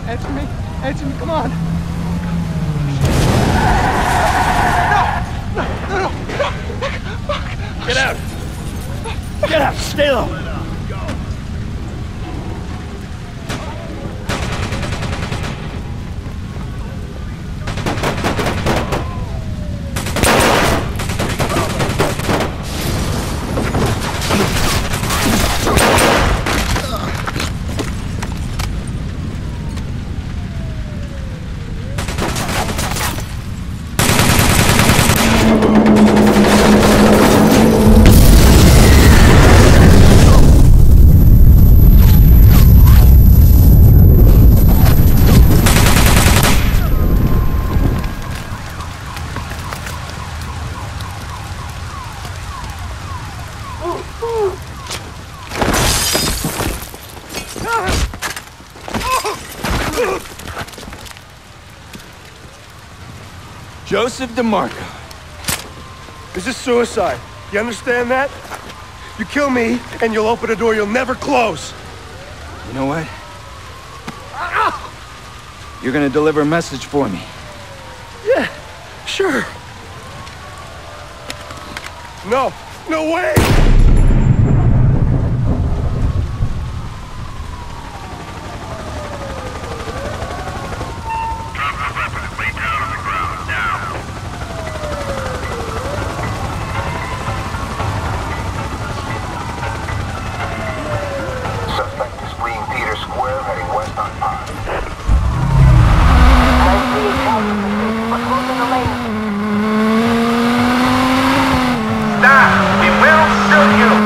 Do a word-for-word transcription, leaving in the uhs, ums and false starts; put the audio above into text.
Answer me. Answer me. Come on. No! No, no, no! Get out! Get out! Stay low! Joseph DeMarco. This is suicide. You understand that? You kill me, and you'll open a door you'll never close. You know what? You're gonna deliver a message for me. Yeah, sure. No, no way! Stop! We will shoot you!